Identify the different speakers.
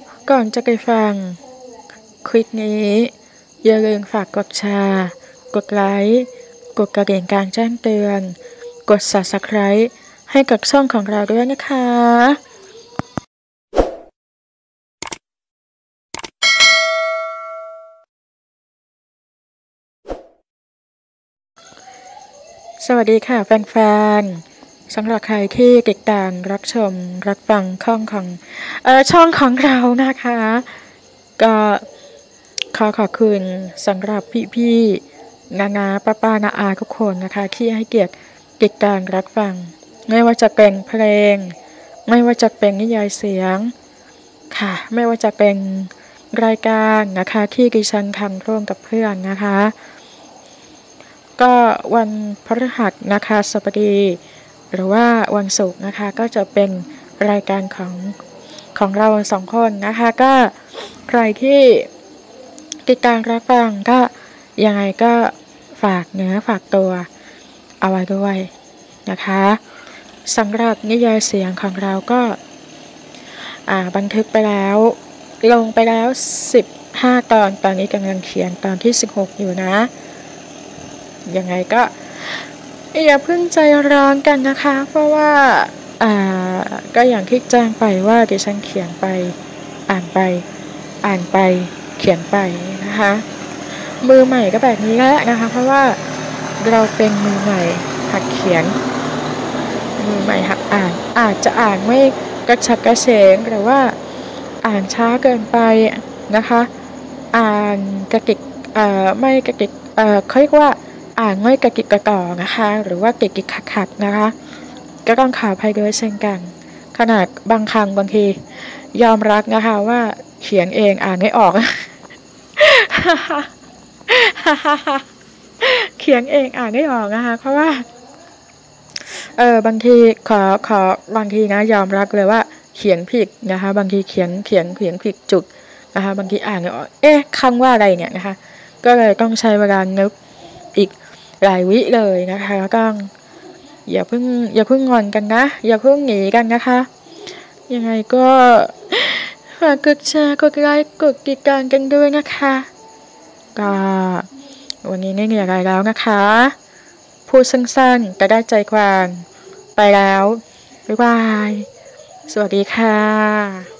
Speaker 1: ก่อนจะไปฟังคลิปนี้อย่าลืมฝากกดแชร์กดไลค์กดกระดิ่งการแจ้งเตือนกด Subscribe ให้กับช่องของเราด้วยนะคะสวัสดีค่ะแฟนๆสำหรับใครที่ติดตามรับชมรับฟังช่องของเรานะคะก็ขอบคุณสำหรับพี่ๆนาป้านาอาทุกคนนะคะที่ให้เกียรติติดตามรับฟังไม่ว่าจะเป็นเพลงไม่ว่าจะเป็นนิยายเสียงค่ะไม่ว่าจะเป็นรายการนะคะที่ดิฉันทำร่วมกับเพื่อนนะคะก็วันพฤหัสนะคะสบดีหรือว่าวันศุกร์นะคะก็จะเป็นรายการของเราสองคนนะคะก็ใครที่ติดตามรับฟังก็ยังไงก็ฝากเนื้อฝากตัวเอาไว้ด้วยนะคะสำหรับนิยายเสียงของเราก็บันทึกไปแล้วลงไปแล้ว15 ตอนนี้กำลังเขียนตอนที่16อยู่นะยังไงก็อย่าเพิ่งใจร้อนกันนะคะเพราะว่าก็อย่างที่แจ้งไปว่าดิฉันเขียนไปอ่านไปเขียนไปนะคะมือใหม่ก็แบบนี้แหละนะคะเพราะว่าเราเป็นมือใหม่หัดเขียนมือใหม่หัดอ่านอาจจะอ่านไม่กระฉับกระเฉงหรือว่าอ่านช้าเกินไปนะคะอ่านกระติกไม่กระติกเขาเรียกว่าอ่านไม่กระติกกระต่อนะคะหรือว่าติดขัดนะคะก็ต้องขออภัยด้วยเช่นกันขนาดบางครั้งบางทียอมรับนะคะว่าเขียนเองอ่านไม่ออกเขียนเองอ่านไม่ออกนะคะเพราะว่าบางทีบางทีนะยอมรับเลยว่าเขียนผิดนะคะบางทีเขียนผิดจุดนะคะบางทีอ่านไม่ออกคำว่าอะไรเนี่ยนะคะก็เลยต้องใช้เวลานึกอีกหลายวิเลยนะคะก็อย่าเพิ่งงอนกันนะอย่าเพิ่งหนีกันนะคะยังไงก็ฝากกดแชร์กดไลค์กดติดตามกันด้วยนะคะก็วันนี้ไม่มีอะไรแล้วนะคะพูดสั้นๆแต่ได้ใจความไปแล้วบ๊ายบายสวัสดีค่ะ